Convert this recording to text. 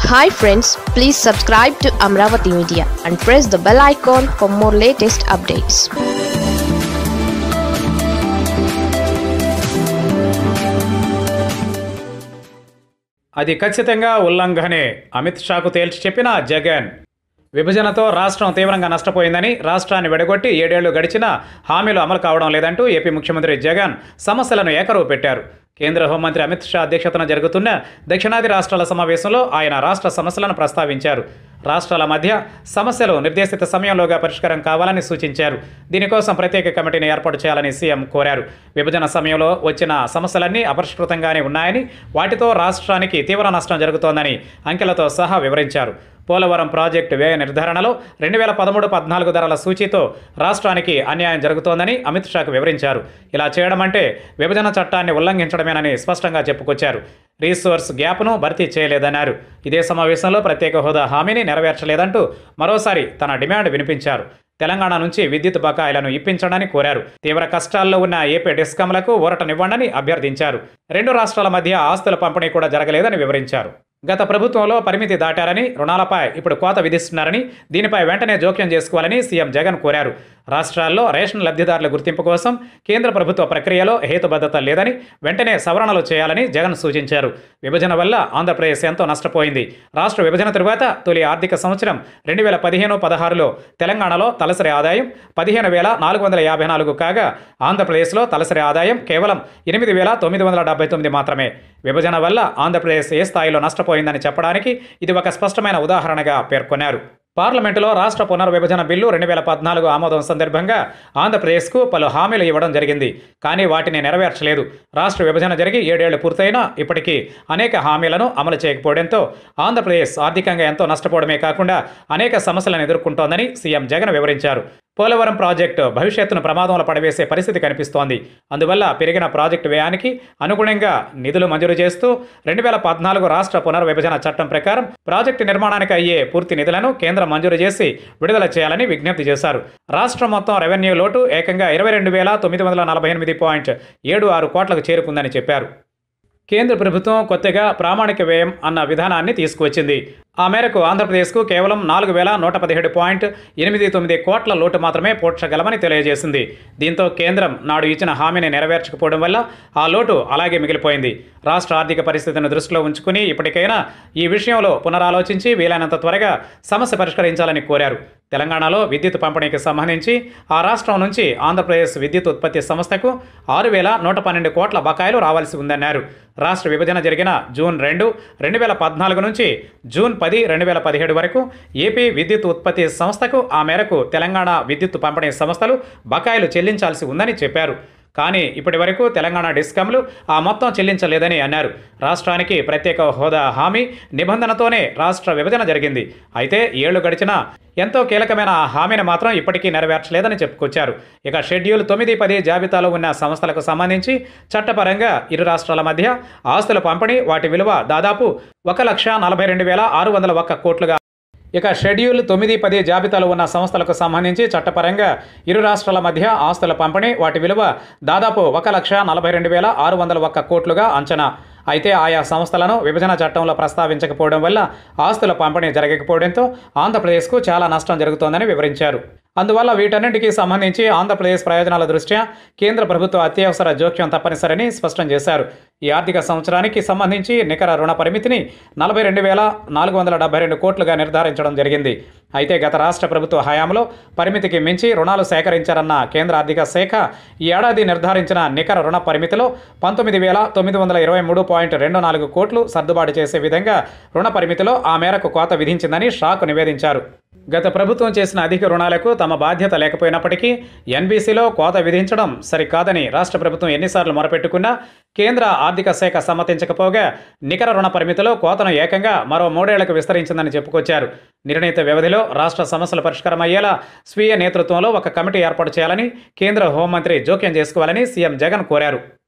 Hi friends, please subscribe to Amaravathi Media and press the bell icon for more latest updates. అది ఖచ్చితంగా ఉల్లంఘనే. అమిత్ షాకు తేల్చి చెప్పిన జగన్. విభజనతో రాష్ట్రం తీవ్రంగా నష్టపోయిందని, రాష్ట్రాన్ని విడగొట్టి 7 ఏళ్లు గడిచినా హామీలు అమలు కావడం లేదంటూ ఏపీ ముఖ్యమంత్రి జగన్ సమస్యలను ఏకరువు పెట్టారు. కేంద్ర హోంమంత్రి అమిత్ షా అధ్యక్షతన జరుగుతున్న దక్షిణాది రాష్ట్రాల సమావేశంలో ఆయన రాష్ట్ర సమస్యలను ప్రస్తావించారు. రాష్ట్రాల మధ్య సమస్యలు నిర్దేశిత సమయంలోగా పరిష్కారం కావాలని సూచించారు. దీనికోసం ప్రత్యేక కమిటీని ఏర్పాటు చేయాలని సీఎం కోరారు. విభజన సమయంలో వచ్చిన సమస్యలన్నీ అపరిష్కృతంగానే ఉన్నాయని, వాటితో రాష్ట్రానికి తీవ్ర నష్టం జరుగుతోందని అంకెలతో సహా వివరించారు. పోలవరం ప్రాజెక్టు వ్యయ నిర్ధారణలో 2013-14 ధరల సూచీతో రాష్ట్రానికి అన్యాయం జరుగుతోందని అమిత్ షాకు వివరించారు. ఇలా చేయడం అంటే విభజన చట్టాన్ని ఉల్లంఘించడమేనని స్పష్టంగా చెప్పుకొచ్చారు. రీసోర్స్ గ్యాప్ను భర్తీ చేయలేదన్నారు. ఇదే సమావేశంలో ప్రత్యేక హోదా హామీని నెరవేర్చలేదంటూ మరోసారి తన డిమాండ్ వినిపించారు. తెలంగాణ నుంచి విద్యుత్ బకాయిలను ఇప్పించడాన్ని కోరారు. తీవ్ర కష్టాల్లో ఉన్న ఏపీ డిస్కంలకు ఊరటనివ్వండని అభ్యర్థించారు. 2 రాష్ట్రాల మధ్య ఆస్తుల పంపిణీ కూడా జరగలేదని వివరించారు. గత ప్రభుత్వంలో పరిమితి దాటారని, రుణాలపై ఇప్పుడు కోత విధిస్తున్నారని, దీనిపై వెంటనే జోక్యం చేసుకోవాలని సీఎం జగన్ కోరారు. రాష్ట్రాల్లో రేషన్ లబ్ధిదారుల గుర్తింపు కోసం కేంద్ర ప్రభుత్వ ప్రక్రియలో హేతుబద్ధత లేదని, వెంటనే సవరణలు చేయాలని జగన్ సూచించారు. విభజన వల్ల ఆంధ్రప్రదేశ్ ఎంతో నష్టపోయింది. రాష్ట్ర విభజన తరువాత తొలి ఆర్థిక సంవత్సరం 2015-16లో తెలంగాణలో తలసరి ఆదాయం 15,454 కాగా, ఆంధ్రప్రదేశ్లో తలసరి ఆదాయం కేవలం 8,979 మాత్రమే. విభజన వల్ల ఆంధ్రప్రదేశ్ ఏ స్థాయిలో నష్టపోయిందని చెప్పడానికి ఇది ఒక స్పష్టమైన ఉదాహరణగా పేర్కొన్నారు. పార్లమెంటులో రాష్ట్ర పునర్విభజన బిల్లు 2014 ఆమోదం సందర్భంగా ఆంధ్రప్రదేశ్కు పలు హామీలు ఇవ్వడం జరిగింది. కానీ వాటిని నెరవేర్చలేదు. రాష్ట్ర విభజన జరిగి 7 ఏళ్లు పూర్తయినా ఇప్పటికీ అనేక హామీలను అమలు చేయకపోవడంతో ఆంధ్రప్రదేశ్ ఆర్థికంగా ఎంతో నష్టపోవడమే కాకుండా అనేక సమస్యలను ఎదుర్కొంటోందని సీఎం జగన్ వివరించారు. పోలవరం ప్రాజెక్టు భవిష్యత్తును ప్రమాదంలో పడవేసే పరిస్థితి కనిపిస్తోంది. అందువల్ల పెరిగిన ప్రాజెక్టు వ్యయానికి అనుగుణంగా నిధులు మంజూరు చేస్తూ 2014 రాష్ట్ర పునర్విభజన చట్టం ప్రకారం ప్రాజెక్టు నిర్మాణానికి అయ్యే పూర్తి నిధులను కేంద్రం మంజూరు చేసి విడుదల చేయాలని విజ్ఞప్తి చేశారు. రాష్ట్రం మొత్తం రెవెన్యూ లోటు ఏకంగా 22,948.76 కోట్లకు చేరుకుందని చెప్పారు. కేంద్ర ప్రభుత్వం కొత్తగా ప్రామాణిక వ్యయం అన్న విధానాన్ని తీసుకువచ్చింది. ఆ మేరకు ఆంధ్రప్రదేశ్కు కేవలం 4,117.89 కోట్ల లోటు మాత్రమే పూడ్చగలమని తెలియజేసింది. దీంతో కేంద్రం నాడు ఇచ్చిన హామీని నెరవేర్చకపోవడం వల్ల ఆ లోటు అలాగే మిగిలిపోయింది. రాష్ట్ర ఆర్థిక పరిస్థితిని దృష్టిలో ఉంచుకుని ఇప్పటికైనా ఈ విషయంలో పునరాలోచించి వీలైనంత త్వరగా సమస్య పరిష్కరించాలని కోరారు. తెలంగాణలో విద్యుత్ పంపిణీకి సంబంధించి ఆ రాష్ట్రం నుంచి ఆంధ్రప్రదేశ్ విద్యుత్ ఉత్పత్తి సంస్థకు 6,112 కోట్ల బకాయిలు రావాల్సి ఉందన్నారు. రాష్ట్ర విభజన జరిగిన జూన్ 2, 2014 నుంచి జూన్ 10, 2017 వరకు ఏపీ విద్యుత్ ఉత్పత్తి సంస్థకు ఆ మేరకు తెలంగాణ విద్యుత్ పంపిణీ సంస్థలు బకాయిలు చెల్లించాల్సి ఉందని చెప్పారు. కానీ ఇప్పటి వరకు తెలంగాణ డిస్కంలు ఆ మొత్తం చెల్లించలేదని అన్నారు. రాష్ట్రానికి ప్రత్యేక హోదా హామీ నిబంధనతోనే రాష్ట్ర విభజన జరిగింది. అయితే 7 ఏళ్లు గడిచినా ఎంతో కీలకమైన ఆ హామీని మాత్రం ఇప్పటికీ నెరవేర్చలేదని చెప్పుకొచ్చారు. ఇక షెడ్యూల్ 9, 10 జాబితాలో ఉన్న సంస్థలకు సంబంధించి చట్టపరంగా ఇరు రాష్ట్రాల మధ్య ఆస్తుల పంపిణీ, వాటి విలువ దాదాపు 1,42,601 కోట్లుగా. ఇక షెడ్యూల్ 9, 10 జాబితాలో ఉన్న సంస్థలకు సంబంధించి చట్టపరంగా ఇరు రాష్ట్రాల మధ్య ఆస్తుల పంపిణీ, వాటి విలువ దాదాపు 1,42,601 కోట్లుగా అంచనా. అయితే ఆయా సంస్థలను విభజన చట్టంలో ప్రస్తావించకపోవడం వల్ల ఆస్తుల పంపిణీ జరగకపోవడంతో ఆంధ్రప్రదేశ్కు చాలా నష్టం జరుగుతోందని వివరించారు. అందువల్ల వీటన్నింటికీ సంబంధించి ఆంధ్రప్రదేశ్ ప్రయోజనాల దృష్ట్యా కేంద్ర ప్రభుత్వ అత్యవసర జోక్యం తప్పనిసరని స్పష్టం చేశారు. ఈ ఆర్థిక సంవత్సరానికి సంబంధించి నికర రుణ పరిమితిని 42,472 కోట్లుగా నిర్ధారించడం జరిగింది. అయితే గత రాష్ట్ర ప్రభుత్వ హయాంలో పరిమితికి మించి రుణాలు సేకరించారన్న కేంద్ర ఆర్థిక శాఖ ఈ ఏడాది నిర్ధారించిన నికర రుణ పరిమితిలో 19,923.24 కోట్లు సర్దుబాటు చేసే విధంగా రుణ పరిమితిలో ఆ మేరకు కోత విధించిందని షాకు నివేదించారు. గత ప్రభుత్వం చేసిన అధిక రుణాలకు తమ బాధ్యత లేకపోయినప్పటికీ ఎన్బీసీలో కోత విధించడం సరికాదని రాష్ట్ర ప్రభుత్వం ఎన్నిసార్లు మొరపెట్టుకున్నా కేంద్ర ఆర్థిక శాఖ సమ్మతించకపోగా నికర రుణ పరిమితిలో కోతను ఏకంగా మరో 3 ఏళ్లకు విస్తరించిందని చెప్పుకొచ్చారు. నిర్ణీత వ్యవధిలో రాష్ట్ర సమస్యల పరిష్కారం అయ్యేలా స్వీయ నేతృత్వంలో ఒక కమిటీ ఏర్పాటు చేయాలని, కేంద్ర హోంమంత్రి జోక్యం చేసుకోవాలని సీఎం జగన్ కోరారు.